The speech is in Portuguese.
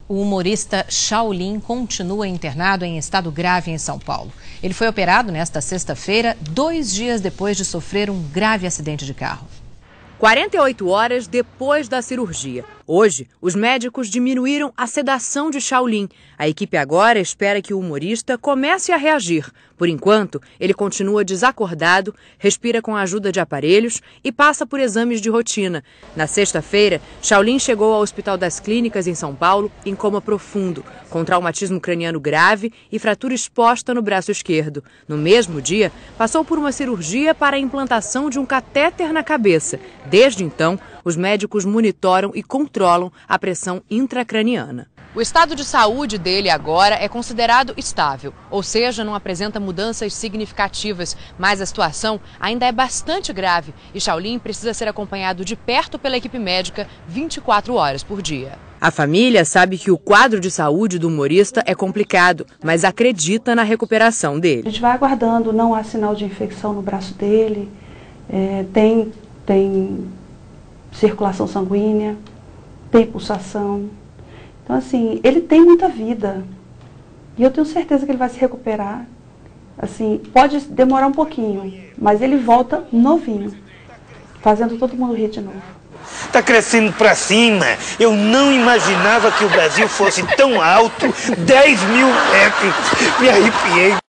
O humorista Shaolin continua internado em estado grave em São Paulo. Ele foi operado nesta sexta-feira, 2 dias depois de sofrer um grave acidente de carro. 48 horas depois da cirurgia. Hoje, os médicos diminuíram a sedação de Shaolin. A equipe agora espera que o humorista comece a reagir. Por enquanto, ele continua desacordado, respira com a ajuda de aparelhos e passa por exames de rotina. Na sexta-feira, Shaolin chegou ao Hospital das Clínicas, em São Paulo, em coma profundo, com traumatismo craniano grave e fratura exposta no braço esquerdo. No mesmo dia, passou por uma cirurgia para a implantação de um catéter na cabeça. Desde então, os médicos monitoram e controlam a pressão intracraniana. O estado de saúde dele agora é considerado estável, ou seja, não apresenta mudanças significativas, mas a situação ainda é bastante grave e Shaolin precisa ser acompanhado de perto pela equipe médica 24 horas por dia. A família sabe que o quadro de saúde do humorista é complicado, mas acredita na recuperação dele. A gente vai aguardando, não há sinal de infecção no braço dele, tem circulação sanguínea, tem pulsação. Então, assim, ele tem muita vida. E eu tenho certeza que ele vai se recuperar. Assim, pode demorar um pouquinho, mas ele volta novinho, fazendo todo mundo rir de novo. Está crescendo para cima. Eu não imaginava que o Brasil fosse tão alto. 10 mil metros. Me arrepiei.